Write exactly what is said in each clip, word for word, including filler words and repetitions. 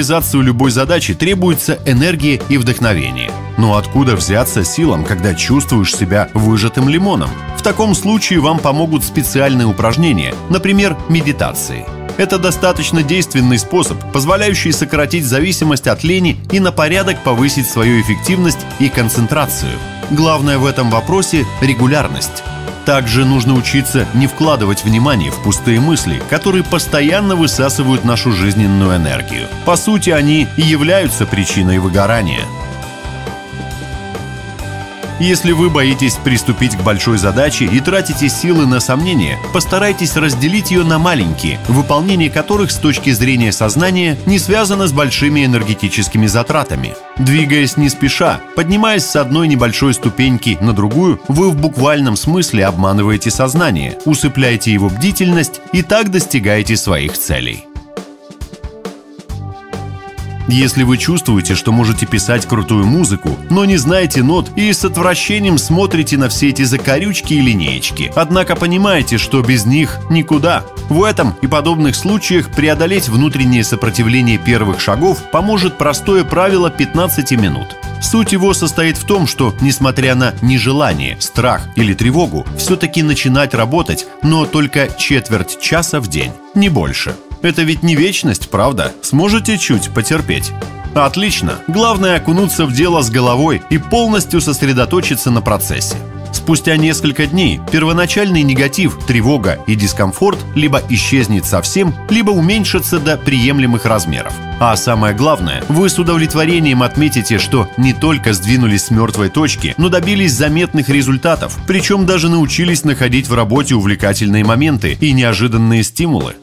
реализацию любой задачи требуется энергия и вдохновение. Но откуда взяться силам, когда чувствуешь себя выжатым лимоном? В таком случае вам помогут специальные упражнения, например, медитации. Это достаточно действенный способ, позволяющий сократить зависимость от лени и на порядок повысить свою эффективность и концентрацию. Главное в этом вопросе – регулярность. Также нужно учиться не вкладывать внимание в пустые мысли, которые постоянно высасывают нашу жизненную энергию. По сути, они и являются причиной выгорания. Если вы боитесь приступить к большой задаче и тратите силы на сомнения, постарайтесь разделить ее на маленькие, выполнение которых с точки зрения сознания не связано с большими энергетическими затратами. Двигаясь не спеша, поднимаясь с одной небольшой ступеньки на другую, вы в буквальном смысле обманываете сознание, усыпляете его бдительность и так достигаете своих целей. Если вы чувствуете, что можете писать крутую музыку, но не знаете нот и с отвращением смотрите на все эти закорючки и линеечки, однако понимаете, что без них никуда, в этом и подобных случаях преодолеть внутреннее сопротивление первых шагов поможет простое правило пятнадцати минут. Суть его состоит в том, что, несмотря на нежелание, страх или тревогу, все-таки начинать работать, но только четверть часа в день, не больше. Это ведь не вечность, правда? Сможете чуть потерпеть? Отлично! Главное окунуться в дело с головой и полностью сосредоточиться на процессе. Спустя несколько дней первоначальный негатив, тревога и дискомфорт либо исчезнет совсем, либо уменьшится до приемлемых размеров. А самое главное, вы с удовлетворением отметите, что не только сдвинулись с мертвой точки, но добились заметных результатов, причем даже научились находить в работе увлекательные моменты и неожиданные стимулы.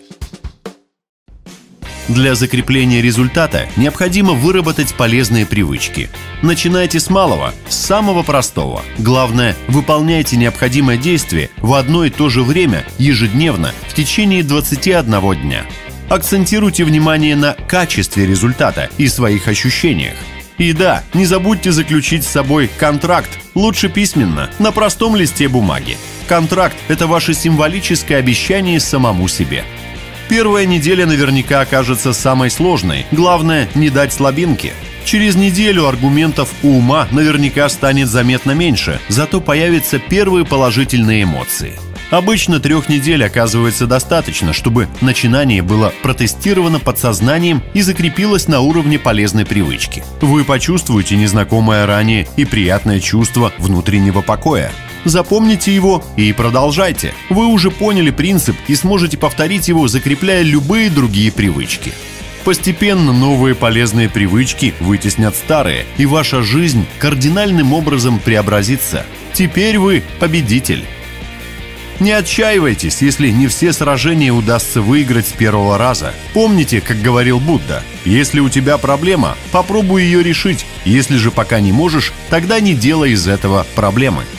Для закрепления результата необходимо выработать полезные привычки. Начинайте с малого, с самого простого. Главное, выполняйте необходимое действие в одно и то же время, ежедневно, в течение двадцати одного дня. Акцентируйте внимание на качестве результата и своих ощущениях. И да, не забудьте заключить с собой контракт, лучше письменно, на простом листе бумаги. Контракт – это ваше символическое обещание самому себе. Первая неделя наверняка окажется самой сложной. Главное – не дать слабинки. Через неделю аргументов у ума наверняка станет заметно меньше, зато появятся первые положительные эмоции. Обычно трех недель оказывается достаточно, чтобы начинание было протестировано подсознанием и закрепилось на уровне полезной привычки. Вы почувствуете незнакомое ранее и приятное чувство внутреннего покоя. Запомните его и продолжайте. Вы уже поняли принцип и сможете повторить его, закрепляя любые другие привычки. Постепенно новые полезные привычки вытеснят старые, и ваша жизнь кардинальным образом преобразится. Теперь вы победитель. Не отчаивайтесь, если не все сражения удастся выиграть с первого раза. Помните, как говорил Будда: если у тебя проблема, попробуй ее решить. Если же пока не можешь, тогда не делай из этого проблемы.